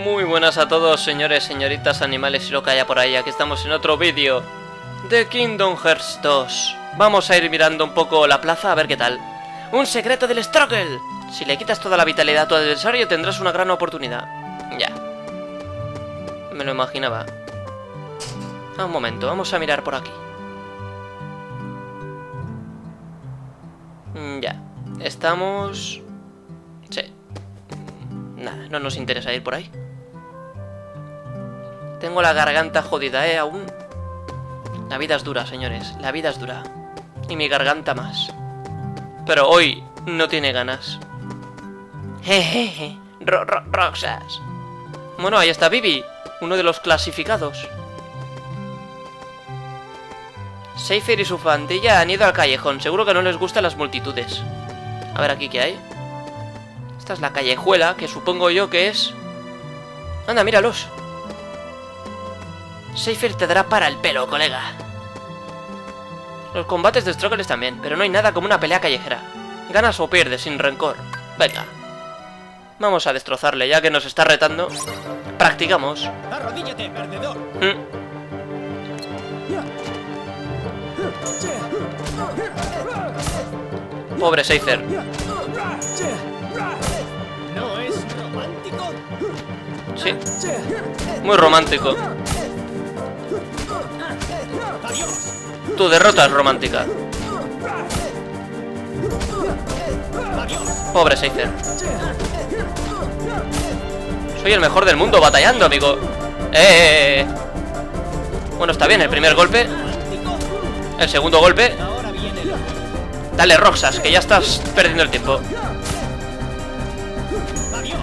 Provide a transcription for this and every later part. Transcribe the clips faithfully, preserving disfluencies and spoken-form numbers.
Muy buenas a todos, señores, señoritas, animales y lo que haya por ahí. Aquí estamos en otro vídeo de Kingdom Hearts dos. Vamos a ir mirando un poco la plaza a ver qué tal. Un secreto del Struggle. Si le quitas toda la vitalidad a tu adversario tendrás una gran oportunidad. Ya. Me lo imaginaba. Ah, un momento, vamos a mirar por aquí. Ya. Estamos... Sí. Nada, no nos interesa ir por ahí. Tengo la garganta jodida, ¿eh? Aún. La vida es dura, señores. La vida es dura. Y mi garganta más. Pero hoy no tiene ganas. Jejeje. Ro ro Roxas. Bueno, ahí está Vivi. Uno de los clasificados. Seifer y su pandilla han ido al callejón. Seguro que no les gustan las multitudes. A ver aquí qué hay. Esta es la callejuela, que supongo yo que es... Anda, míralos. Seifer te dará para el pelo, colega. Los combates de Struggle también, pero no hay nada como una pelea callejera. Ganas o pierdes, sin rencor. Venga. Vamos a destrozarle, ya que nos está retando. Practicamos. Arrodíllate, perdedor. ¿Mm? Pobre Seifer. ¿No es romántico? Sí. Muy romántico. Adiós. Tu derrota es romántica. Adiós. Pobre Seifer. Soy el mejor del mundo batallando, amigo. ¡Eh! eh, eh. Bueno, está bien, el primer golpe. El segundo golpe. Ahora viene lo... Dale, Roxas, que ya estás perdiendo el tiempo. Adiós.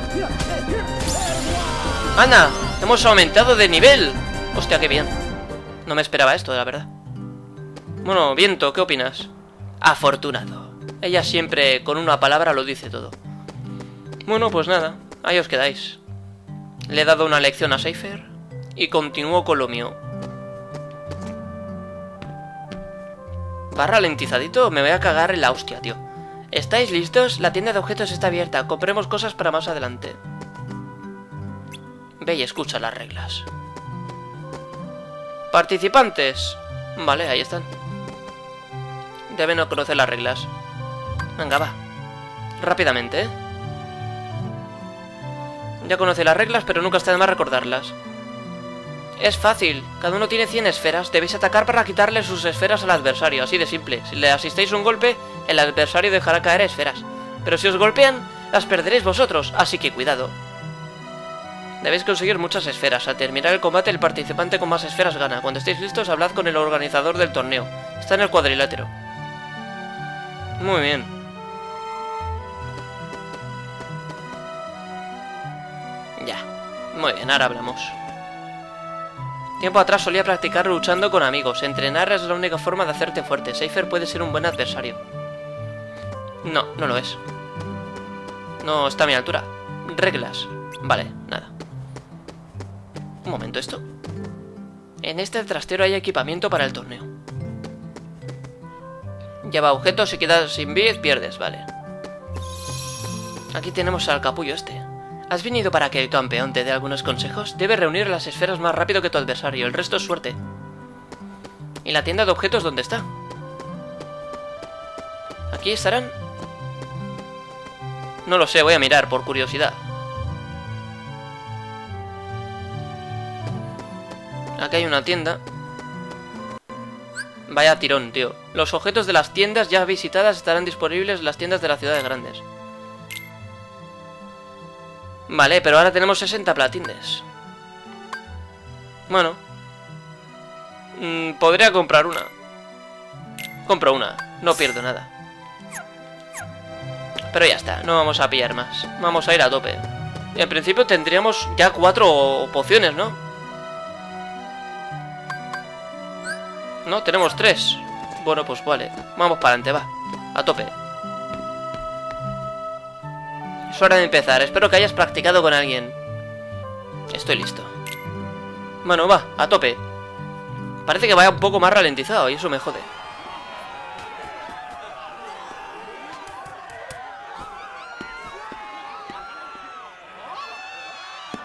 ¡Anda! Hemos aumentado de nivel. Hostia, qué bien. No me esperaba esto, la verdad. Bueno, Viento, ¿qué opinas? Afortunado. Ella siempre con una palabra lo dice todo. Bueno, pues nada, ahí os quedáis. Le he dado una lección a Seifer y continúo con lo mío. ¿Va ralentizadito? Me voy a cagar en la hostia, tío. ¿Estáis listos? La tienda de objetos está abierta. Compremos cosas para más adelante. Ve y escucha las reglas. Participantes. Vale, ahí están. Deben no conocer las reglas. Venga, va. Rápidamente, ¿eh? Ya conoce las reglas, pero nunca está de más recordarlas. Es fácil. Cada uno tiene cien esferas. Debéis atacar para quitarle sus esferas al adversario. Así de simple. Si le asistéis un golpe, el adversario dejará caer esferas. Pero si os golpean, las perderéis vosotros. Así que cuidado. Debéis conseguir muchas esferas. Al terminar el combate, el participante con más esferas gana. Cuando estéis listos, hablad con el organizador del torneo. Está en el cuadrilátero. Muy bien. Ya. Muy bien, ahora hablamos. Tiempo atrás solía practicar luchando con amigos. Entrenar es la única forma de hacerte fuerte. Seifer puede ser un buen adversario. No, no lo es. No está a mi altura. Reglas. Vale, nada. Un momento, ¿esto? En este trastero hay equipamiento para el torneo. Lleva objetos, si quedas sin vid, pierdes, vale. Aquí tenemos al capullo este. ¿Has venido para que el campeón te dé algunos consejos? Debes reunir las esferas más rápido que tu adversario, el resto es suerte. ¿Y la tienda de objetos dónde está? ¿Aquí estarán? No lo sé, voy a mirar por curiosidad. Aquí hay una tienda. Vaya tirón, tío. Los objetos de las tiendas ya visitadas estarán disponibles en las tiendas de las ciudades grandes. Vale, pero ahora tenemos sesenta platines. Bueno. Mmm, podría comprar una. Compro una, no pierdo nada. Pero ya está, no vamos a pillar más. Vamos a ir a tope. En principio tendríamos ya cuatro pociones, ¿no? No, tenemos tres. Bueno, pues vale. Vamos para adelante, va. A tope. Es hora de empezar. Espero que hayas practicado con alguien. Estoy listo. Bueno, va, a tope. Parece que vaya un poco más ralentizado y eso me jode.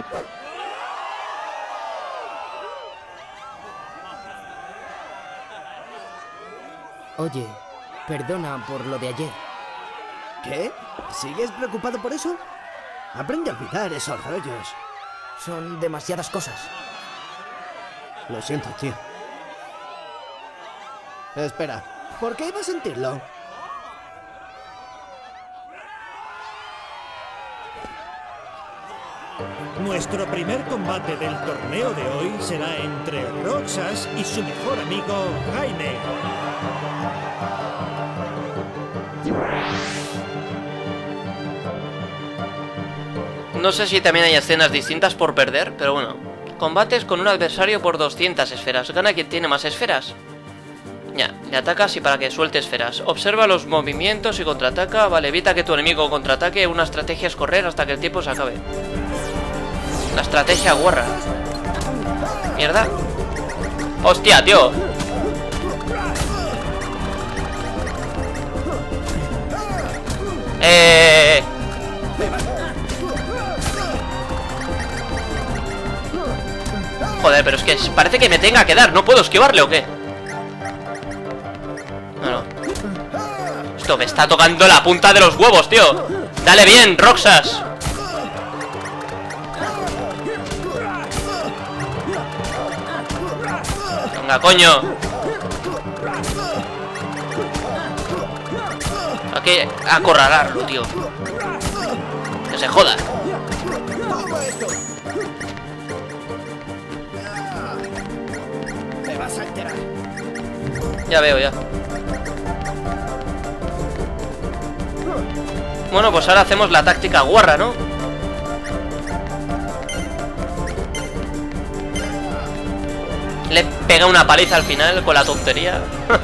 Oye, perdona por lo de ayer. ¿Qué? ¿Sigues preocupado por eso? Aprende a olvidar esos rollos. Son demasiadas cosas. Lo siento, tío. Espera, ¿por qué iba a sentirlo? Nuestro primer combate del torneo de hoy será entre Roxas y su mejor amigo, Jaime. No sé si también hay escenas distintas por perder, pero bueno. Combates con un adversario por doscientas esferas. Gana quien tiene más esferas. Ya, le atacas y para que suelte esferas. Observa los movimientos y contraataca. Vale, evita que tu enemigo contraataque. Una estrategia es correr hasta que el tiempo se acabe. La estrategia guarra. Mierda. Hostia, tío. Eh... Joder, pero es que parece que me tenga que dar. ¿No puedo esquivarle o qué? No, no. Esto me está tocando la punta de los huevos, tío. Dale bien, Roxas. Venga, coño. Hay que acorralarlo, tío. Que se joda. Te vas a enterar. Ya veo, ya. Bueno, pues ahora hacemos la táctica guarra, ¿no? Le pega una paliza al final con la tontería.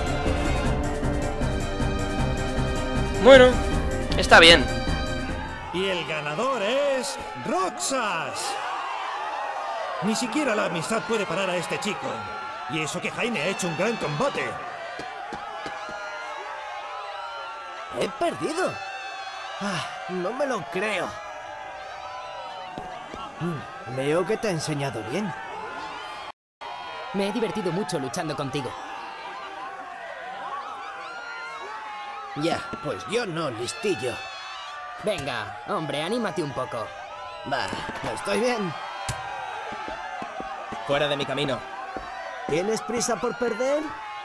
Bueno, está bien. Y el ganador es Roxas. Ni siquiera la amistad puede parar a este chico. Y eso que Jaime ha hecho un gran combate. He perdido. Ah, no me lo creo. Mm, veo que te ha enseñado bien. Me he divertido mucho luchando contigo. Ya, pues yo no, listillo. Venga, hombre, anímate un poco. Va, estoy bien. Fuera de mi camino. ¿Tienes prisa por perder?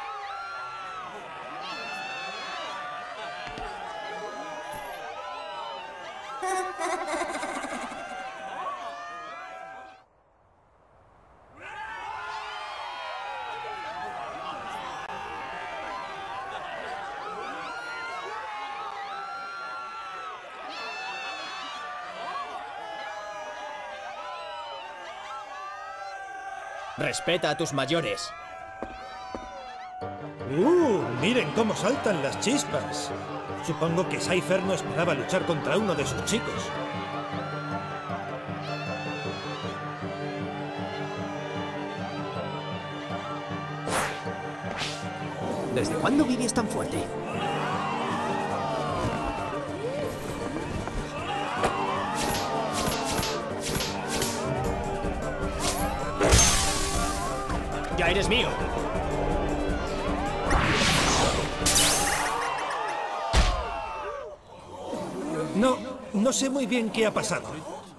Respeta a tus mayores. ¡Uh! Miren cómo saltan las chispas. Supongo que Cypher no esperaba luchar contra uno de sus chicos. ¿Desde cuándo Vivi es tan fuerte? ¡Ya eres mío! No, no sé muy bien qué ha pasado.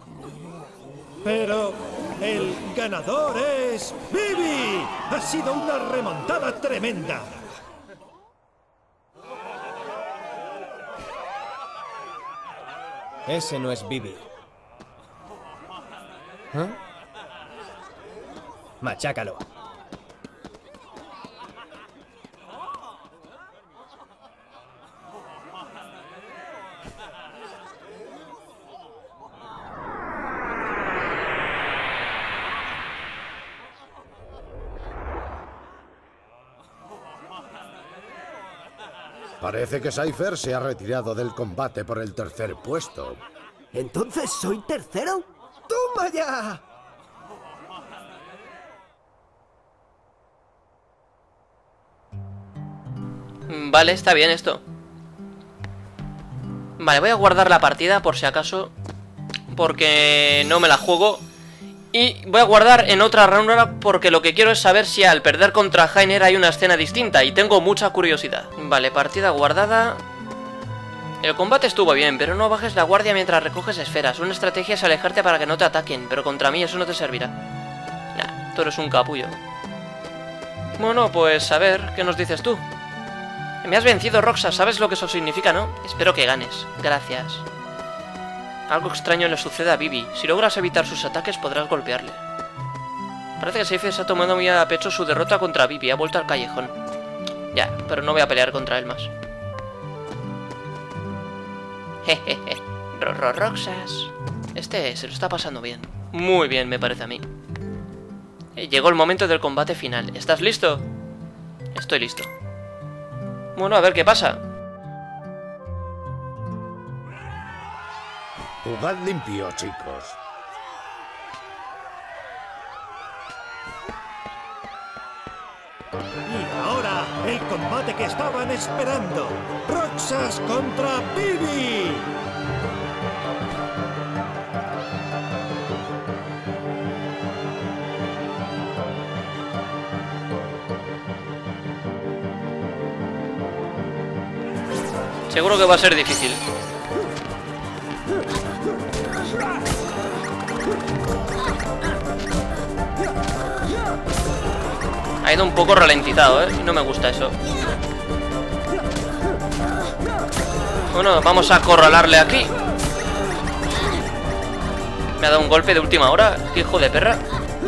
Pero el ganador es Vivi. Ha sido una remontada tremenda. Ese no es Vivi. ¿Eh? Machácalo. Parece que Cypher se ha retirado del combate por el tercer puesto. ¿Entonces soy tercero? ¡Toma ya! Vale, está bien esto. Vale, voy a guardar la partida por si acaso, porque no me la juego. Y voy a guardar en otra ronda porque lo que quiero es saber si al perder contra Jainer hay una escena distinta y tengo mucha curiosidad. Vale, partida guardada. El combate estuvo bien, pero no bajes la guardia mientras recoges esferas. Una estrategia es alejarte para que no te ataquen, pero contra mí eso no te servirá. Nah, tú eres un capullo. Bueno, pues a ver, ¿qué nos dices tú? Me has vencido, Roxas, ¿sabes lo que eso significa, no? Espero que ganes. Gracias. Algo extraño le sucede a Vivi. Si logras evitar sus ataques, podrás golpearle. Parece que Seife se ha tomado muy a pecho su derrota contra Vivi. Ha vuelto al callejón. Ya, pero no voy a pelear contra él más. Jejeje. Rorro Roxas. Este se lo está pasando bien. Muy bien, me parece a mí. Llegó el momento del combate final. ¿Estás listo? Estoy listo. Bueno, a ver qué pasa. Jugad limpio, chicos. Y ahora, el combate que estaban esperando. Roxas contra Vivi. Seguro que va a ser difícil. Ha ido un poco ralentizado, ¿eh? Y no me gusta eso. Bueno, vamos a acorralarle aquí. Me ha dado un golpe de última hora. ¿Qué hijo de perra?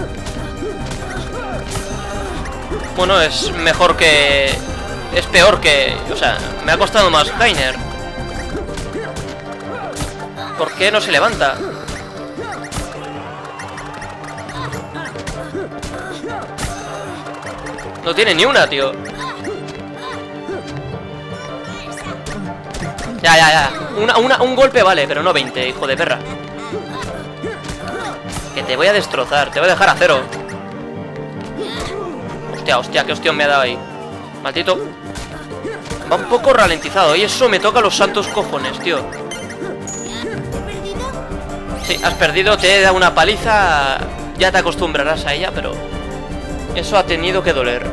Bueno, es mejor que... Es peor que... O sea, me ha costado más Jainer. ¿Por qué no se levanta? No tiene ni una, tío. Ya, ya, ya. Una, una, un golpe vale, pero no veinte, hijo de perra. Que te voy a destrozar, te voy a dejar a cero. Hostia, hostia, qué hostión me ha dado ahí. Maldito. Va un poco ralentizado y eso me toca los santos cojones, tío. Sí, has perdido, te he dado una paliza. Ya te acostumbrarás a ella, pero eso ha tenido que doler.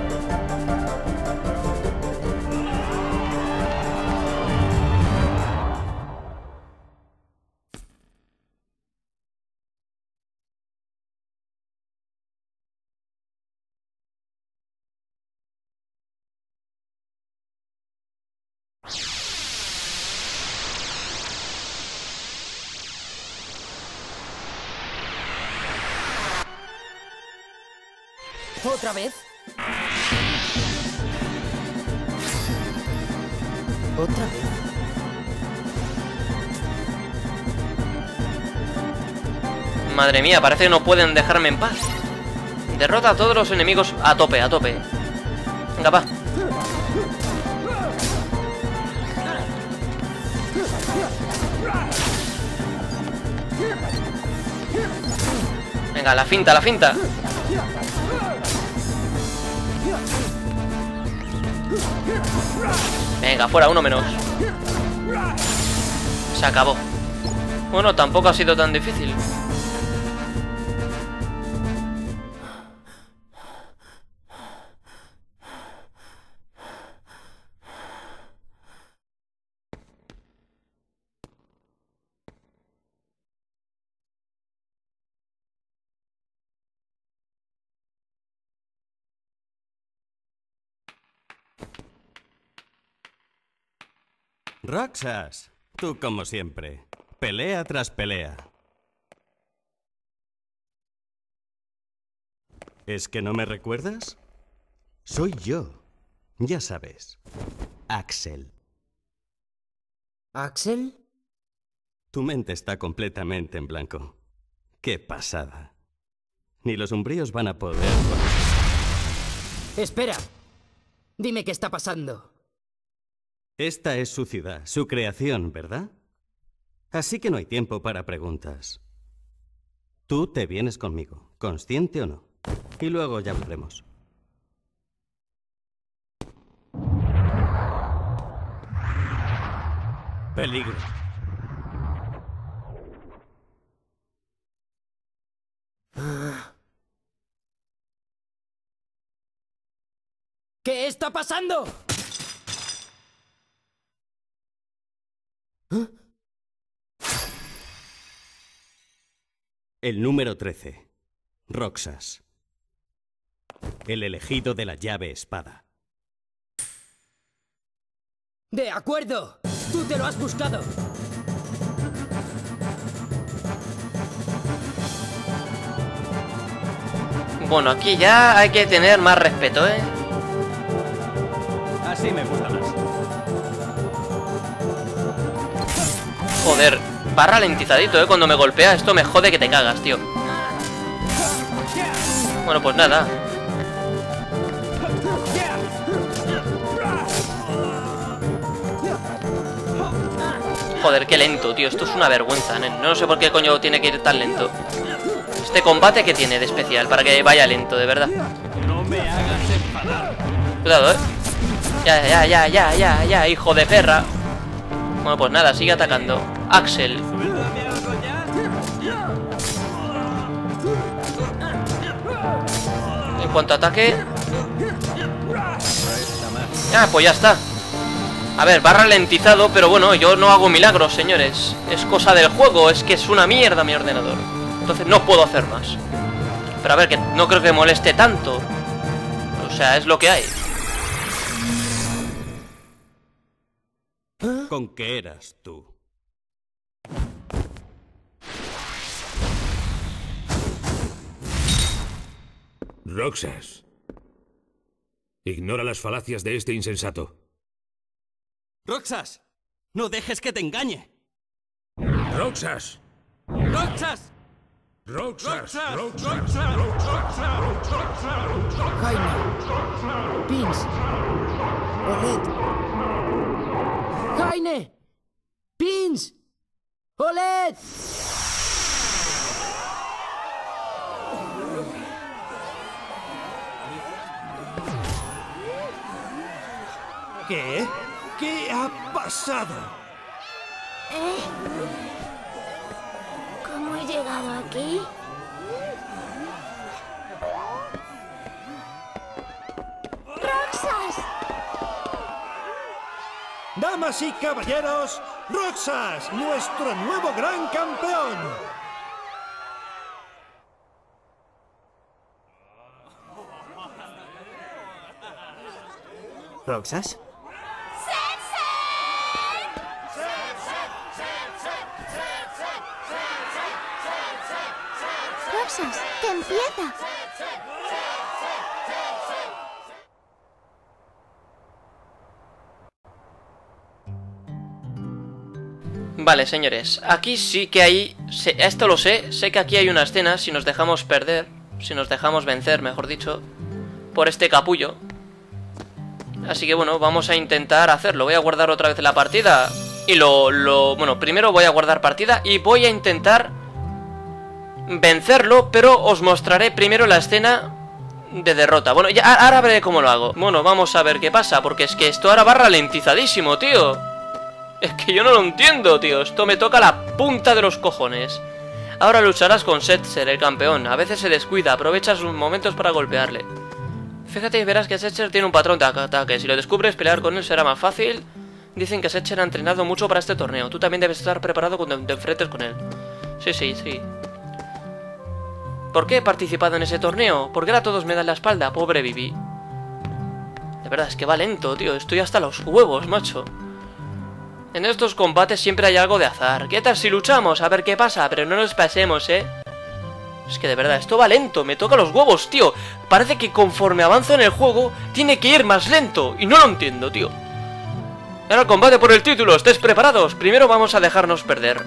¿Otra vez? ¿Otra vez? Madre mía, parece que no pueden dejarme en paz. Derrota a todos los enemigos a tope, a tope. Venga, va. Venga, la finta, la finta. Venga, fuera, uno menos. Se acabó. Bueno, tampoco ha sido tan difícil. Roxas, tú como siempre, pelea tras pelea. ¿Es que no me recuerdas? Soy yo, ya sabes, Axel. ¿Axel? Tu mente está completamente en blanco. ¡Qué pasada! Ni los umbríos van a poder... Espera. Dime qué está pasando. Esta es su ciudad, su creación, ¿verdad? Así que no hay tiempo para preguntas. Tú te vienes conmigo, consciente o no. Y luego ya hablaremos. Peligro. Ah. ¿Qué está pasando? El número trece. Roxas. El elegido de la llave espada. De acuerdo. Tú te lo has buscado. Bueno, aquí ya hay que tener más respeto, ¿eh? Así me gusta más. Joder, va ralentizadito, ¿eh? Cuando me golpea, esto me jode que te cagas, tío. Bueno, pues nada. Joder, qué lento, tío. Esto es una vergüenza, ¿eh? No sé por qué coño tiene que ir tan lento. Este combate que tiene de especial para que vaya lento, de verdad. No me hagas enfadar. Cuidado, ¿eh? Ya, ya, ya, ya, ya, ya, hijo de perra. Bueno, pues nada, sigue atacando. Axel. En cuanto a ataque... Ah, pues ya está. A ver, va ralentizado, pero bueno, yo no hago milagros, señores. Es cosa del juego, es que es una mierda mi ordenador. Entonces no puedo hacer más. Pero a ver, que no creo que moleste tanto. O sea, es lo que hay. ¿Con qué eras tú? Roxas. Ignora las falacias de este insensato. ¡Roxas! ¡No dejes que te engañe! ¡Roxas! ¡Roxas! ¡Roxas! Jaime. Pins. Olet. Jaime. Pins. Olet. ¿Qué? ¿Qué ha pasado? ¿Eh? ¿Cómo he llegado aquí? ¡Roxas! Damas y caballeros, Roxas, nuestro nuevo gran campeón. ¿Roxas? Roxas, que empieza. Vale, señores, aquí sí que hay... Esto lo sé, sé que aquí hay una escena si nos dejamos perder, si nos dejamos vencer, mejor dicho, por este capullo. Así que bueno, vamos a intentar hacerlo. Voy a guardar otra vez la partida y lo... lo bueno, primero voy a guardar partida y voy a intentar vencerlo, pero os mostraré primero la escena de derrota. Bueno, ya ahora veré cómo lo hago. Bueno, vamos a ver qué pasa, porque es que esto ahora va ralentizadísimo, tío. Es que yo no lo entiendo, tío. Esto me toca la punta de los cojones. Ahora lucharás con Setzer, el campeón. A veces se descuida, aprovecha sus momentos para golpearle. Fíjate y verás que Setzer tiene un patrón de ataque. Si lo descubres, pelear con él será más fácil. Dicen que Setzer ha entrenado mucho para este torneo. Tú también debes estar preparado cuando te enfrentes con él. Sí, sí, sí. ¿Por qué he participado en ese torneo? ¿Por qué ahora todos me dan la espalda? Pobre Vivi. De verdad, es que va lento, tío. Estoy hasta los huevos, macho. En estos combates siempre hay algo de azar. ¿Qué tal si luchamos? A ver qué pasa, pero no nos pasemos, ¿eh? Es que de verdad, esto va lento. Me toca los huevos, tío. Parece que conforme avanzo en el juego, tiene que ir más lento. Y no lo entiendo, tío. Ahora el combate por el título. ¿Estáis preparados? Primero vamos a dejarnos perder.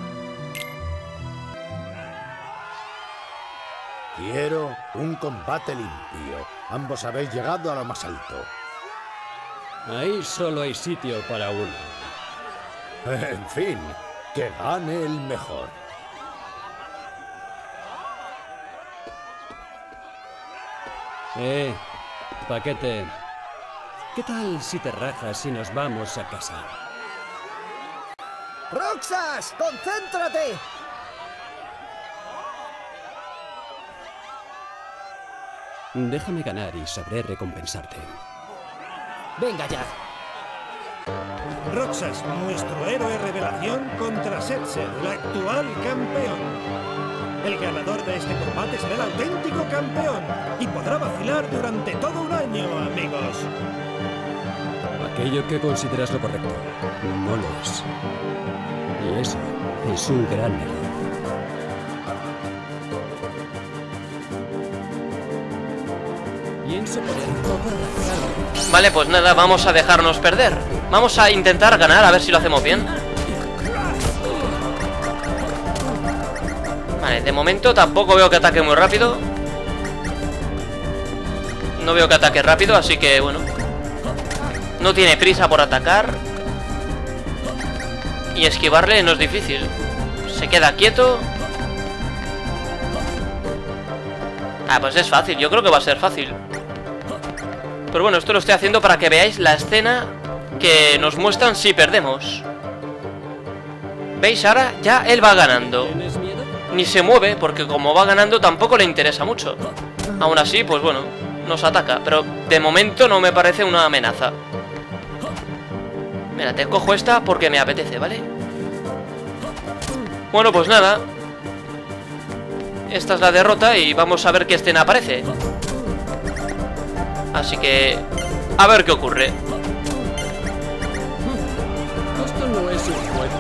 Quiero un combate limpio. Ambos habéis llegado a lo más alto. Ahí solo hay sitio para uno. En fin, que gane el mejor. Eh, paquete. ¿Qué tal si te rajas y nos vamos a casa? ¡Roxas! ¡Concéntrate! Déjame ganar y sabré recompensarte. Venga ya. Roxas, nuestro héroe revelación contra Setzer, el actual campeón. El ganador de este combate será el auténtico campeón y podrá vacilar durante todo un año, amigos. Aquello que consideras lo correcto no lo es. Y eso es un gran error. Pienso poner todo la carga. Vale, pues nada, vamos a dejarnos perder. Vamos a intentar ganar, a ver si lo hacemos bien. Vale, de momento tampoco veo que ataque muy rápido. No veo que ataque rápido, así que bueno. No tiene prisa por atacar. Y esquivarle no es difícil. Se queda quieto. Ah, pues es fácil, yo creo que va a ser fácil. Pero bueno, esto lo estoy haciendo para que veáis la escena que nos muestran si perdemos. ¿Veis? Ahora ya él va ganando. Ni se mueve, porque como va ganando tampoco le interesa mucho. Aún así, pues bueno, nos ataca. Pero de momento no me parece una amenaza. Mira, te cojo esta porque me apetece, ¿vale? Bueno, pues nada. Esta es la derrota y vamos a ver qué escena aparece. Así que... a ver qué ocurre. Esto no es un juego.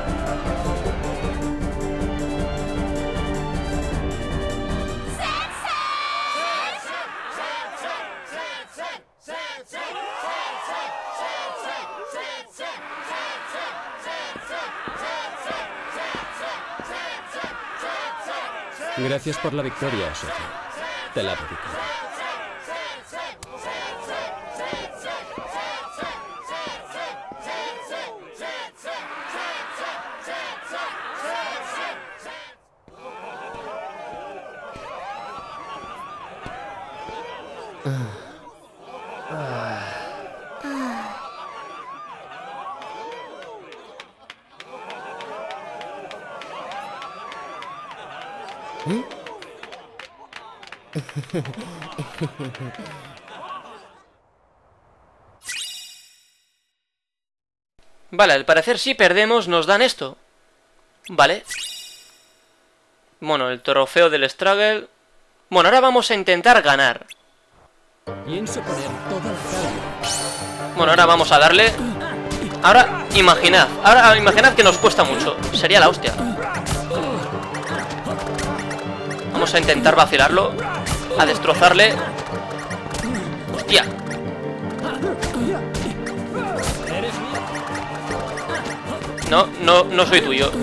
Gracias por la victoria, Sophie. Te la dedico. ¿Eh? Vale, al parecer si perdemos nos dan esto. Vale. Bueno, el trofeo del Struggle. Bueno, ahora vamos a intentar ganar. Pienso poner toda la carga. Bueno, ahora vamos a darle. Ahora, imaginad. Ahora, imaginad que nos cuesta mucho. Sería la hostia. Vamos a intentar vacilarlo. A destrozarle. Hostia. No, no, no soy tuyo.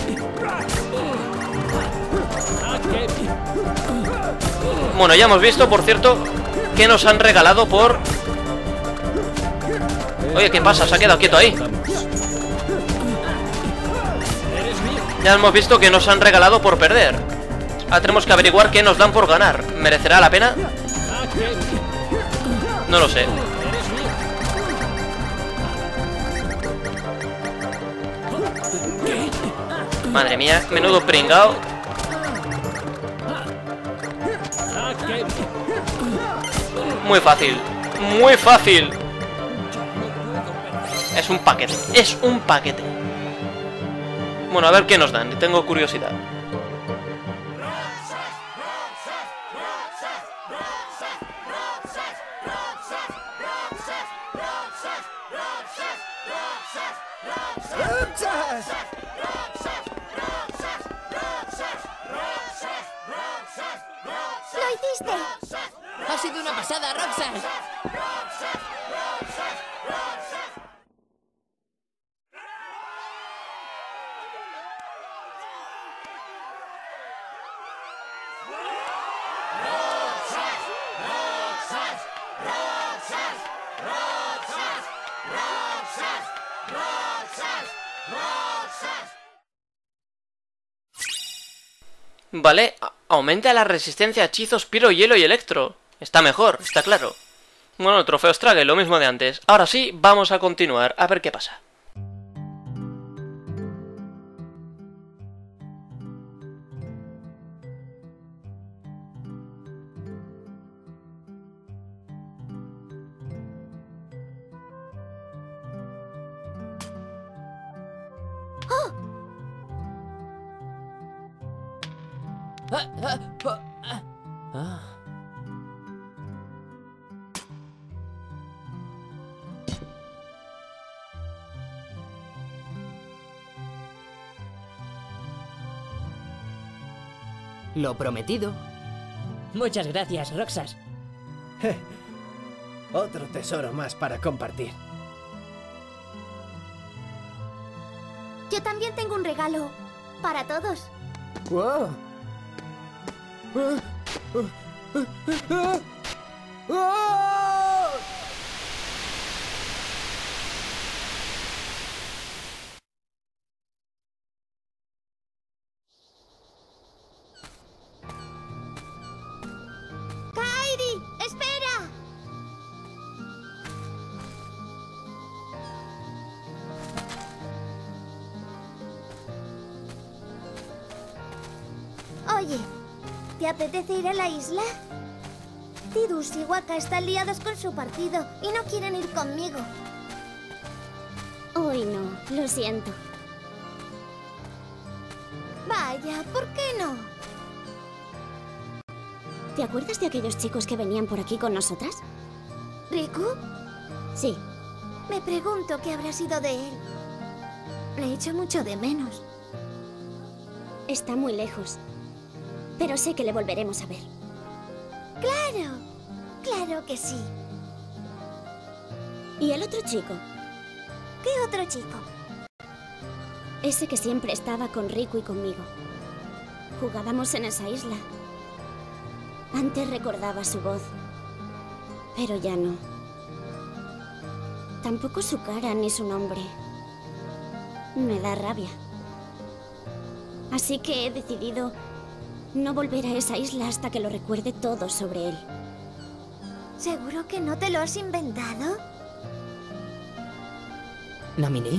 Bueno, ya hemos visto, por cierto, que nos han regalado por... Oye, ¿qué pasa? Se ha quedado quieto ahí. Ya hemos visto que nos han regalado por perder. Ahora tenemos que averiguar qué nos dan por ganar. ¿Merecerá la pena? No lo sé. Madre mía, menudo pringao. Muy fácil. Muy fácil. Es un paquete. Es un paquete. Bueno, a ver qué nos dan. Tengo curiosidad. ¡Lo hiciste! ¡Ha sido una pasada, Roxas! Vale, aumenta la resistencia a hechizos, piro, hielo y electro. Está mejor, está claro. Bueno, el trofeo Struggle, lo mismo de antes. Ahora sí, vamos a continuar, a ver qué pasa. Ah, ah, ah, ah. Ah. Lo prometido. Muchas gracias, Roxas. Otro tesoro más para compartir. Yo también tengo un regalo para todos. ¡Wow! ¡Ah! ¡Ah! ¡Ah! ¡Ah! ¡Kairi! ¡Espera! Oye, ¿te apetece ir a la isla? Tidus y Waka están liados con su partido y no quieren ir conmigo. Hoy no, lo siento. Vaya, ¿por qué no? ¿Te acuerdas de aquellos chicos que venían por aquí con nosotras? ¿Riku? Sí. Me pregunto qué habrá sido de él. Le echo mucho de menos. Está muy lejos. Pero sé que le volveremos a ver. ¡Claro! ¡Claro que sí! ¿Y el otro chico? ¿Qué otro chico? Ese que siempre estaba con Riku y conmigo. Jugábamos en esa isla. Antes recordaba su voz, pero ya no. Tampoco su cara ni su nombre. Me da rabia. Así que he decidido no volver a esa isla hasta que lo recuerde todo sobre él. ¿Seguro que no te lo has inventado? ¿Naminé?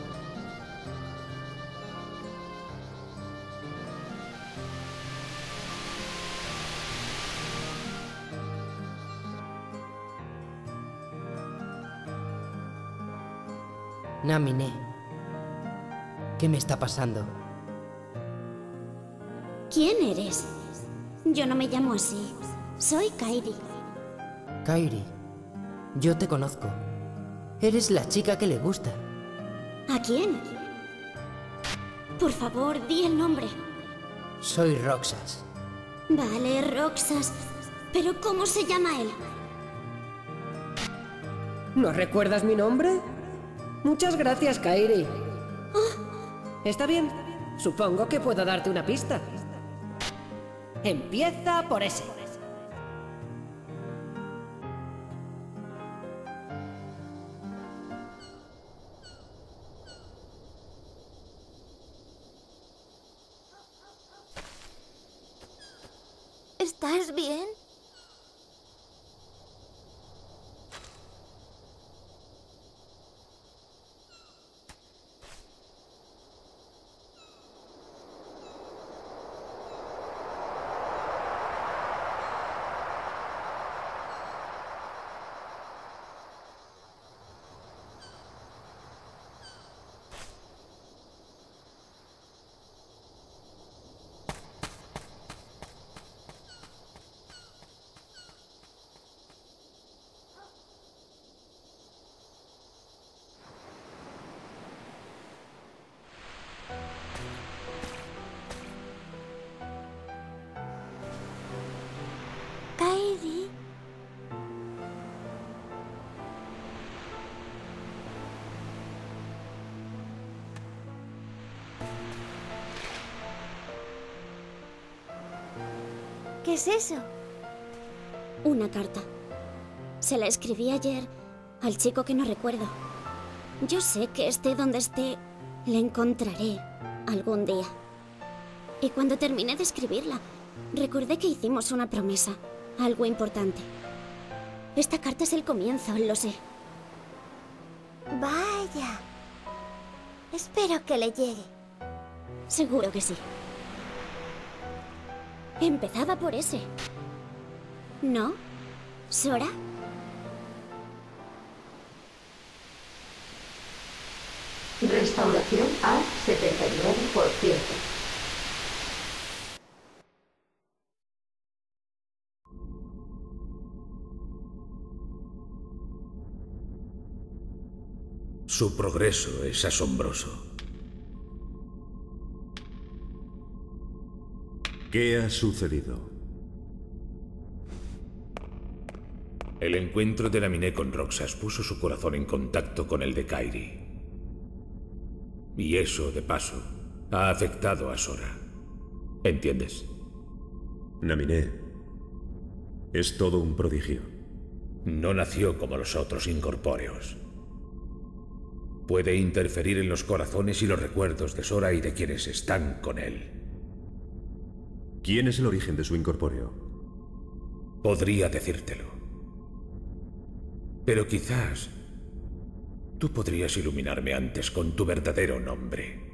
Naminé. ¿Qué me está pasando? ¿Quién eres? Yo no me llamo así. Soy Kairi. Kairi, yo te conozco. Eres la chica que le gusta. ¿A quién? Por favor, di el nombre. Soy Roxas. Vale, Roxas. ¿Pero cómo se llama él? ¿No recuerdas mi nombre? Muchas gracias, Kairi. Oh. Está bien. Supongo que puedo darte una pista. Empieza por ese. ¿Estás bien? Kairi. ¿Qué es eso? Una carta. Se la escribí ayer al chico que no recuerdo. Yo sé que esté donde esté, le encontraré algún día. Y cuando terminé de escribirla, recordé que hicimos una promesa, algo importante. Esta carta es el comienzo, lo sé. Vaya. Espero que le llegue. Seguro que sí. Empezaba por ese. ¿No? ¿Sora? Restauración al setenta y nueve por ciento. Su progreso es asombroso. ¿Qué ha sucedido? El encuentro de Naminé con Roxas puso su corazón en contacto con el de Kairi. Y eso, de paso, ha afectado a Sora. ¿Entiendes? Naminé es todo un prodigio. No nació como los otros incorpóreos. Puede interferir en los corazones y los recuerdos de Sora y de quienes están con él. ¿Quién es el origen de su incorpóreo? Podría decírtelo. Pero quizás tú podrías iluminarme antes con tu verdadero nombre.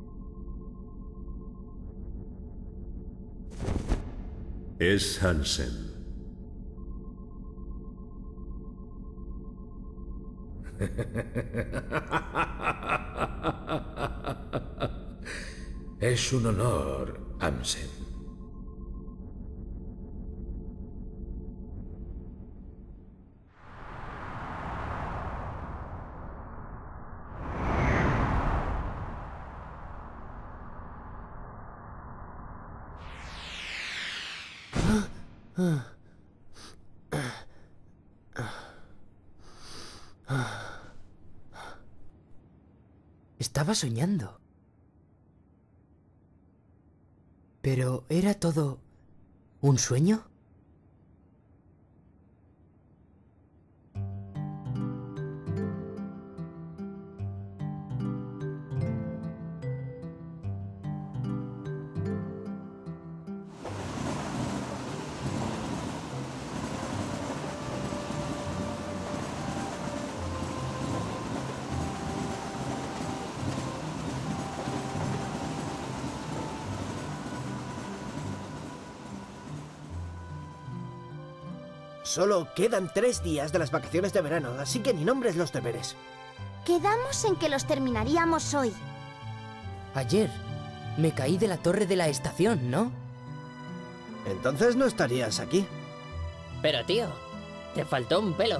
Es Hansen. Es un honor, Hansen. Estaba soñando. ¿Pero era todo un sueño? Solo quedan tres días de las vacaciones de verano, así que ni nombres los deberes. Quedamos en que los terminaríamos hoy. Ayer me caí de la torre de la estación, ¿no? Entonces no estarías aquí. Pero tío, te faltó un pelo.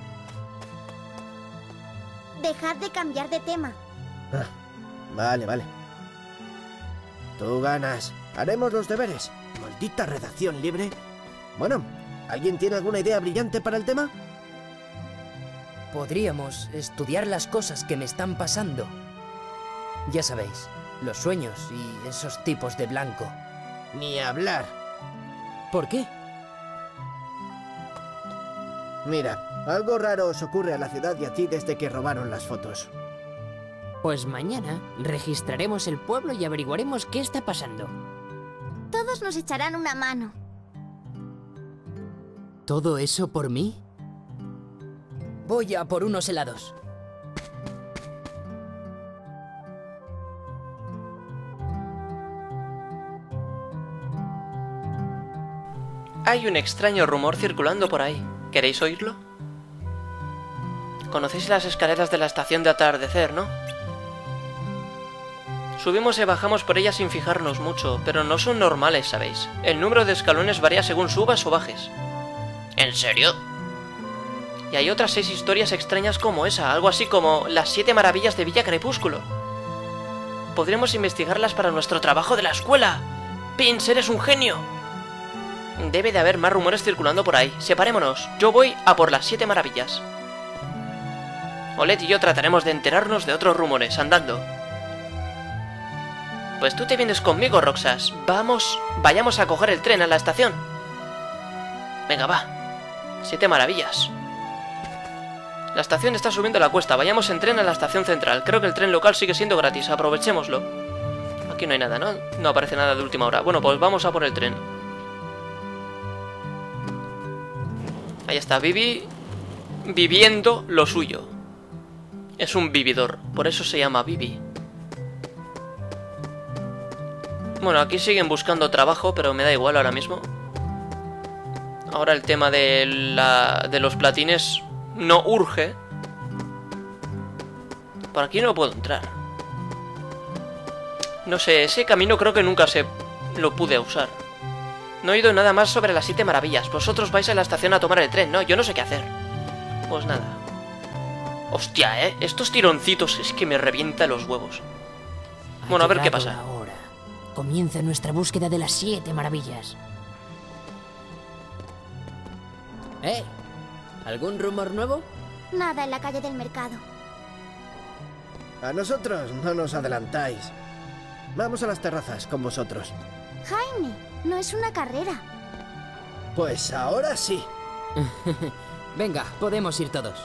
Dejad de cambiar de tema. Ah, vale, vale. Tú ganas. Haremos los deberes. Maldita redacción libre. Bueno, ¿alguien tiene alguna idea brillante para el tema? Podríamos estudiar las cosas que me están pasando. Ya sabéis, los sueños y esos tipos de blanco. Ni hablar. ¿Por qué? Mira, algo raro os ocurre a la ciudad y a ti desde que robaron las fotos. Pues mañana registraremos el pueblo y averiguaremos qué está pasando. Todos nos echarán una mano. ¿Todo eso por mí? Voy a por unos helados. Hay un extraño rumor circulando por ahí. ¿Queréis oírlo? Conocéis las escaleras de la estación de atardecer, ¿no? Subimos y bajamos por ellas sin fijarnos mucho, pero no son normales, ¿sabéis? El número de escalones varía según subas o bajes. ¿En serio? Y hay otras seis historias extrañas como esa, algo así como las siete maravillas de Villa Crepúsculo. Podremos investigarlas para nuestro trabajo de la escuela. Pins, eres un genio. Debe de haber más rumores circulando por ahí. Separémonos. Yo voy a por las siete maravillas. Olet y yo trataremos de enterarnos de otros rumores, andando. Pues tú te vienes conmigo, Roxas. Vamos, vayamos a coger el tren a la estación. Venga, va. Siete maravillas. La estación está subiendo la cuesta. Vayamos en tren a la estación central. Creo que el tren local sigue siendo gratis. Aprovechémoslo. Aquí no hay nada, ¿no? No aparece nada de última hora. Bueno, pues vamos a por el tren. Ahí está, Vivi viviendo lo suyo. Es un vividor, por eso se llama Vivi. Bueno, aquí siguen buscando trabajo, pero me da igual ahora mismo. Ahora el tema de, la, de los platines no urge. Por aquí no puedo entrar. No sé, ese camino creo que nunca se lo pude usar. No he oído nada más sobre las siete maravillas. Vosotros vais a la estación a tomar el tren, ¿no? Yo no sé qué hacer. Pues nada. Hostia, ¿eh? Estos tironcitos es que me revientan los huevos. Bueno, a ver qué pasa. Ahora comienza nuestra búsqueda de las siete maravillas. ¿Eh? ¿Algún rumor nuevo? Nada en la calle del mercado. A nosotros no nos adelantáis. Vamos a las terrazas con vosotros. Jaime, no es una carrera. Pues ahora sí. Venga, podemos ir todos.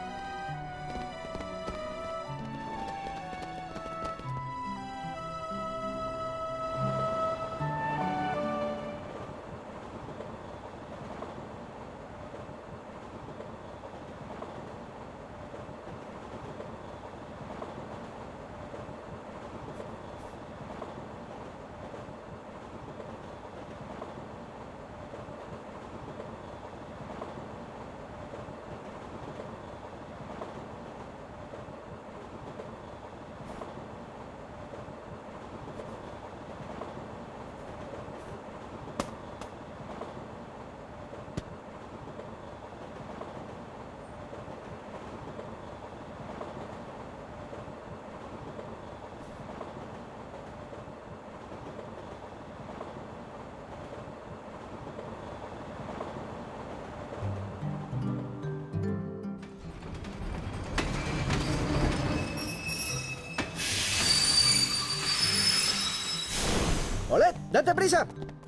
¡Olé! ¡Date prisa!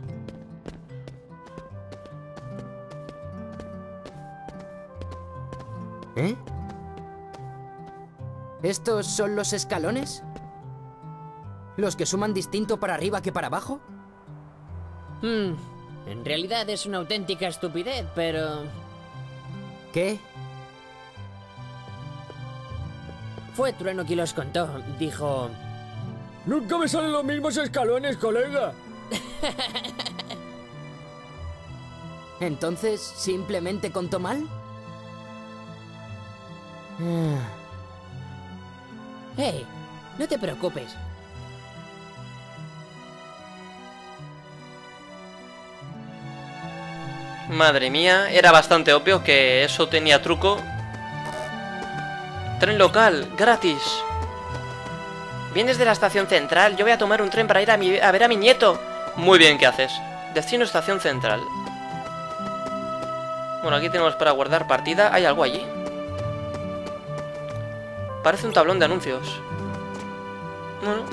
¿Eh? ¿Estos son los escalones? ¿Los que suman distinto para arriba que para abajo? Hmm, en realidad es una auténtica estupidez, pero... ¿Qué? Fue Trueno quien los contó. Dijo... Nunca me salen los mismos escalones, colega. ¿Entonces simplemente contó mal? Hey, no te preocupes. Madre mía, era bastante obvio que eso tenía truco. Tren local, gratis. Vienes de la estación central, yo voy a tomar un tren para ir a, mi, a ver a mi nieto. Muy bien, ¿qué haces? Destino estación central. Bueno, aquí tenemos para guardar partida. ¿Hay algo allí? Parece un tablón de anuncios. Bueno.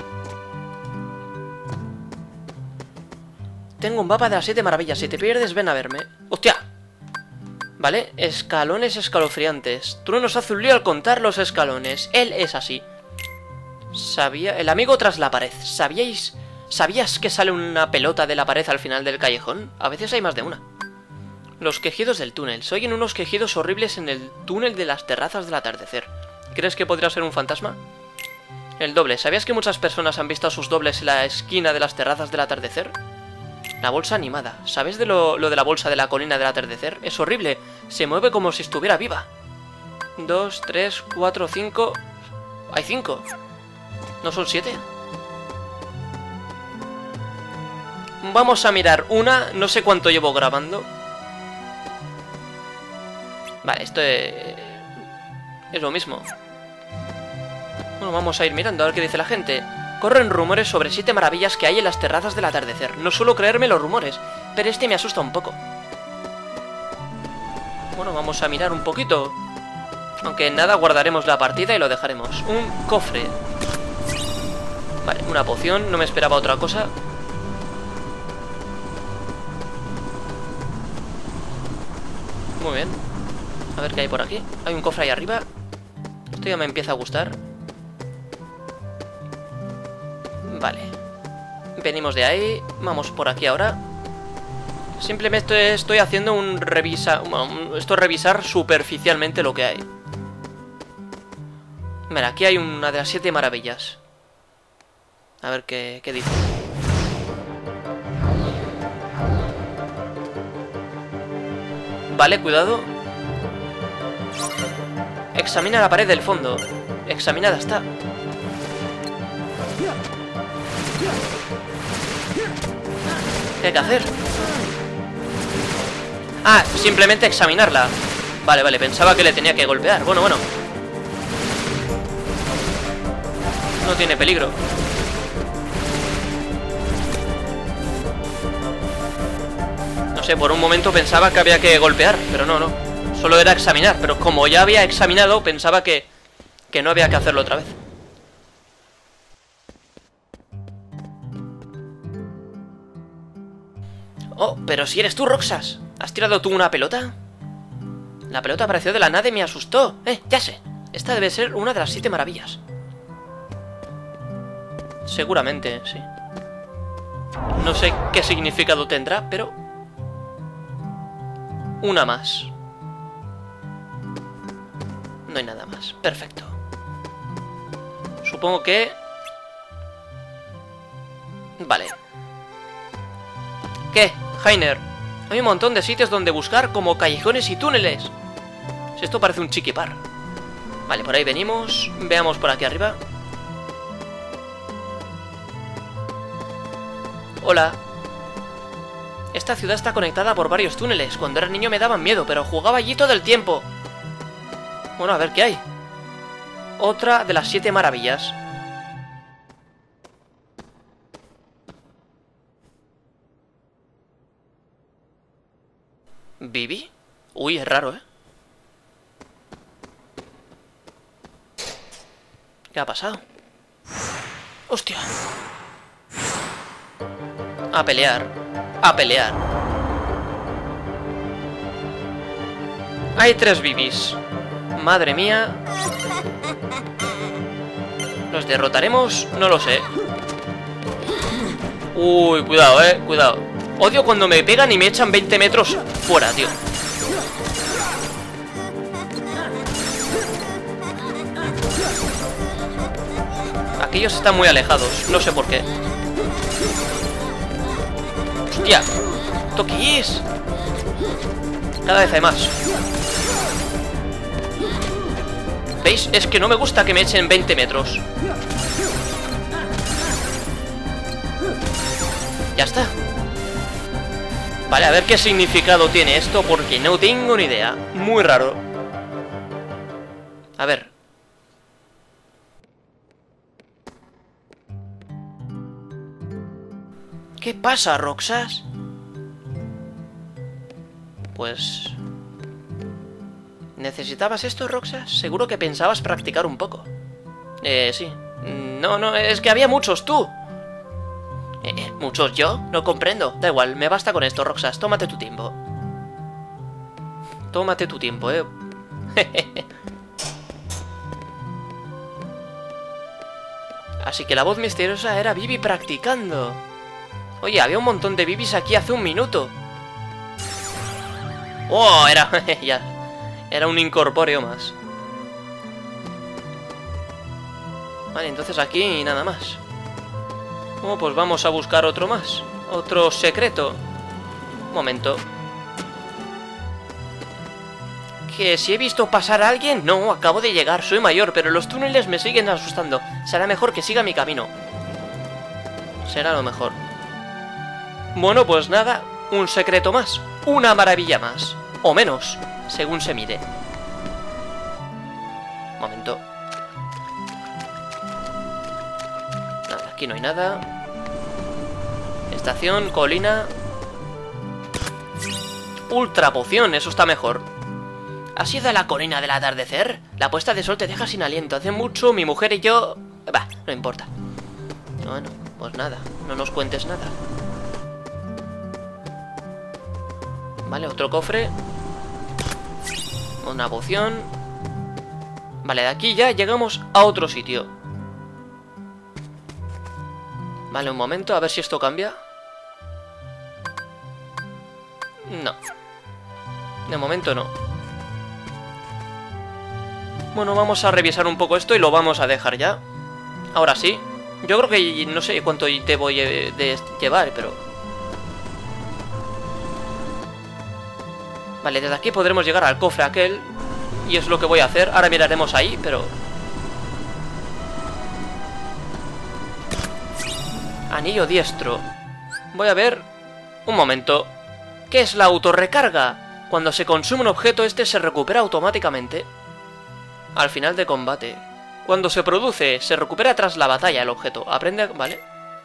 Tengo un mapa de las siete maravillas. Si te pierdes, ven a verme. ¡Hostia! Vale, escalones escalofriantes. Trueno nos hace un lío al contar los escalones. Él es así. Sabía... El amigo tras la pared. ¿Sabíais... ¿Sabías que sale una pelota de la pared al final del callejón? A veces hay más de una. Los quejidos del túnel. Se oyen unos quejidos horribles en el túnel de las terrazas del atardecer. ¿Crees que podría ser un fantasma? El doble. ¿Sabías que muchas personas han visto a sus dobles en la esquina de las terrazas del atardecer? La bolsa animada. ¿Sabes de lo, lo de la bolsa de la colina del atardecer? Es horrible. Se mueve como si estuviera viva. Dos, tres, cuatro, cinco... Hay cinco. ¿No son siete? Vamos a mirar una. No sé cuánto llevo grabando. Vale, esto es... es lo mismo. Bueno, vamos a ir mirando a ver qué dice la gente. Corren rumores sobre siete maravillas que hay en las terrazas del atardecer. No suelo creerme los rumores, pero este me asusta un poco. Bueno, vamos a mirar un poquito. Aunque nada, guardaremos la partida y lo dejaremos. Un cofre. Vale, una poción. No me esperaba otra cosa. Muy bien. A ver qué hay por aquí. Hay un cofre ahí arriba. Esto ya me empieza a gustar. Vale. Venimos de ahí. Vamos por aquí ahora. Simplemente estoy haciendo un revisa... Esto es revisar superficialmente lo que hay. Mira, aquí hay una de las siete maravillas. A ver qué, qué dice. Vale, cuidado. Examina la pared del fondo. Examinada está. ¿Qué hay que hacer? Ah, simplemente examinarla. Vale, vale, pensaba que le tenía que golpear. Bueno, bueno. No tiene peligro. No sé, por un momento pensaba que había que golpear, pero no, no. Solo era examinar, pero como ya había examinado, pensaba que, que no había que hacerlo otra vez. Oh, pero si eres tú, Roxas. ¿Has tirado tú una pelota? La pelota apareció de la nada y me asustó. Eh, ya sé. Esta debe ser una de las siete maravillas. Seguramente, sí. No sé qué significado tendrá, pero... una más. No hay nada más. Perfecto. Supongo que... vale. ¿Qué, Heiner? Hay un montón de sitios donde buscar, como callejones y túneles. Si esto parece un chiquipar. Vale, por ahí venimos. Veamos por aquí arriba. Hola. Esta ciudad está conectada por varios túneles. Cuando era niño me daban miedo, pero jugaba allí todo el tiempo. Bueno, a ver qué hay. Otra de las siete maravillas. ¿Bibi? Uy, es raro, ¿eh? ¿Qué ha pasado? ¡Hostia! A pelear. A pelear. Hay tres Bibis. Madre mía. ¿Los derrotaremos? No lo sé. Uy, cuidado, eh, cuidado. Odio cuando me pegan y me echan veinte metros fuera, tío. Aquellos están muy alejados, no sé por qué. ¡Hostia! ¡Toquis! Cada vez hay más. ¿Veis? Es que no me gusta que me echen veinte metros. Ya está. Vale, a ver qué significado tiene esto, porque no tengo ni idea. Muy raro. A ver. ¿Qué pasa, Roxas? Pues... ¿necesitabas esto, Roxas? Seguro que pensabas practicar un poco. Eh, sí. No, no, es que había muchos, tú. Eh, ¿muchos yo? No comprendo. Da igual, me basta con esto, Roxas. Tómate tu tiempo. Tómate tu tiempo, eh. Así que la voz misteriosa era Bibi practicando. Oye, había un montón de Bibis aquí hace un minuto. Oh, era... ya. Era un incorpóreo más. Vale, entonces aquí nada más. Oh, pues vamos a buscar otro más. Otro secreto. Un momento. ¿Que si he visto pasar a alguien? No, acabo de llegar, soy mayor, pero los túneles me siguen asustando. Será mejor que siga mi camino. Será lo mejor. Bueno, pues nada, un secreto más. Una maravilla más. O menos, según se mire. Un momento. Nada, aquí no hay nada. Estación, colina. Ultra poción, eso está mejor. ¿Has ido a la colina del atardecer? La puesta de sol te deja sin aliento. Hace mucho mi mujer y yo... Bah, no importa. Bueno, pues nada, no nos cuentes nada. Vale, otro cofre. Una poción. Vale, de aquí ya llegamos a otro sitio. Vale, un momento, a ver si esto cambia. No. De momento no. Bueno, vamos a revisar un poco esto y lo vamos a dejar ya. Ahora sí. Yo creo que no sé cuánto te voy de llevar, pero... Vale, desde aquí podremos llegar al cofre aquel. Y es lo que voy a hacer. Ahora miraremos ahí, pero... Anillo diestro. Voy a ver... Un momento. ¿Qué es la autorrecarga? Cuando se consume un objeto, este se recupera automáticamente al final de combate. Cuando se produce, se recupera tras la batalla el objeto. Aprende... Vale.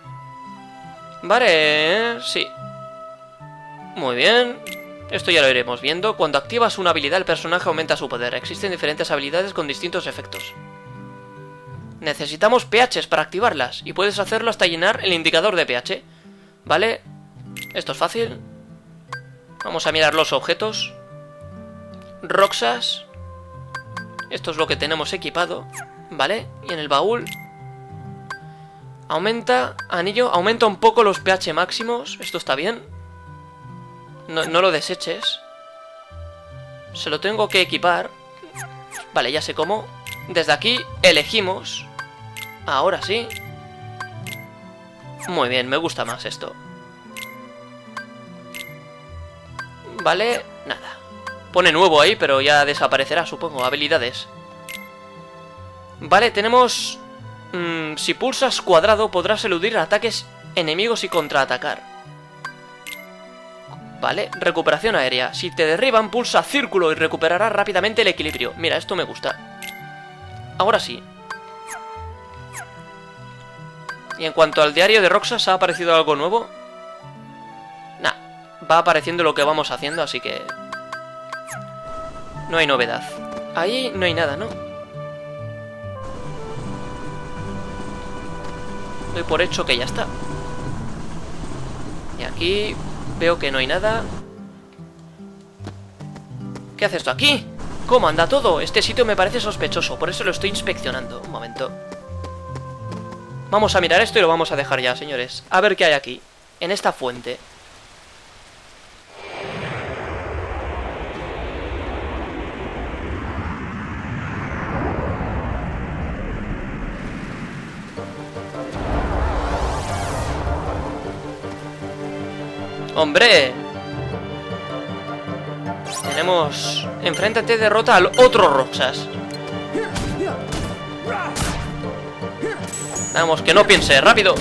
Vale, sí. Muy bien. Esto ya lo iremos viendo. Cuando activas una habilidad, el personaje aumenta su poder. Existen diferentes habilidades con distintos efectos. Necesitamos P Hs para activarlas. Y puedes hacerlo hasta llenar el indicador de P H. Vale. Esto es fácil. Vamos a mirar los objetos. Roxas. Esto es lo que tenemos equipado. Vale. Y en el baúl... Aumenta... Anillo. Aumenta un poco los P H máximos. Esto está bien. No, no lo deseches. Se lo tengo que equipar. Vale, ya sé cómo. Desde aquí elegimos. Ahora sí. Muy bien, me gusta más esto. Vale, nada. Pone nuevo ahí, pero ya desaparecerá, supongo. Habilidades. Vale, tenemos... Mmm, si pulsas cuadrado podrás eludir ataques enemigos y contraatacar. Vale, recuperación aérea. Si te derriban, pulsa círculo y recuperarás rápidamente el equilibrio. Mira, esto me gusta. Ahora sí. Y en cuanto al diario de Roxas, ¿ha aparecido algo nuevo? Nah, va apareciendo lo que vamos haciendo, así que... No hay novedad. Ahí no hay nada, ¿no? Doy por hecho que ya está. Y aquí veo que no hay nada. ¿Qué hace esto aquí? ¿Cómo anda todo? Este sitio me parece sospechoso, por eso lo estoy inspeccionando. Un momento. Vamos a mirar esto y lo vamos a dejar ya, señores. A ver qué hay aquí, en esta fuente. ¡Hombre! Tenemos... Enfréntate, derrota al otro Roxas. Vamos, que no piense, rápido.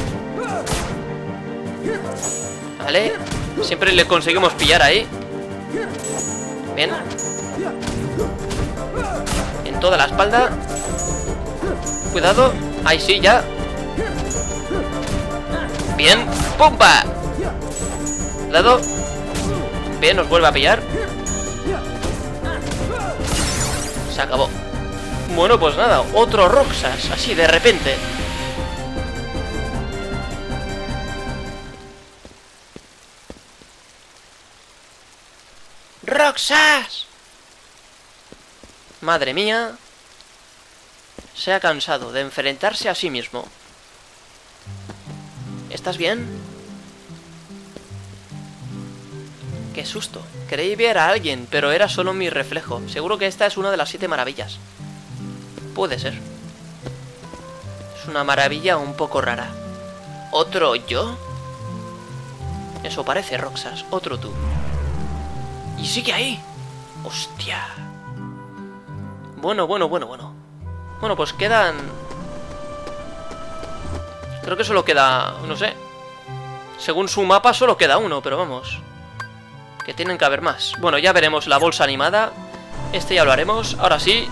Vale. Siempre le conseguimos pillar ahí. Bien. En toda la espalda. Cuidado. Ahí sí, ya. Bien. ¡Pumba! Cuidado. Bien, nos vuelve a pillar. Se acabó. Bueno, pues nada, otro Roxas, así de repente. ¡Roxas! Madre mía. Se ha cansado de enfrentarse a sí mismo. ¿Estás bien? ¡Qué susto! Creí ver a alguien, pero era solo mi reflejo. Seguro que esta es una de las siete maravillas. Puede ser. Es una maravilla un poco rara. ¿Otro yo? Eso parece, Roxas. Otro tú. ¡Y sigue ahí! ¡Hostia! Bueno, bueno, bueno, bueno. Bueno, pues quedan... Creo que solo queda... No sé. Según su mapa solo queda uno, pero vamos... Que tienen que haber más. Bueno, ya veremos la bolsa animada. Este ya lo haremos. Ahora sí.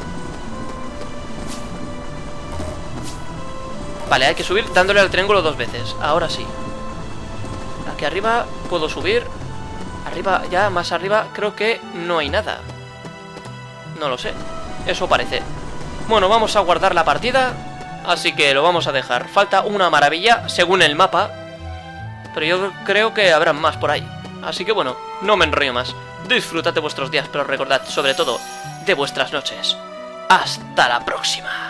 Vale, hay que subir dándole al triángulo dos veces. Ahora sí. Aquí arriba puedo subir. Arriba, ya más arriba creo que no hay nada. No lo sé. Eso parece. Bueno, vamos a guardar la partida. Así que lo vamos a dejar. Falta una maravilla según el mapa. Pero yo creo que habrá más por ahí. Así que bueno, no me enrollo más. Disfrutad de vuestros días, pero recordad sobre todo de vuestras noches. Hasta la próxima.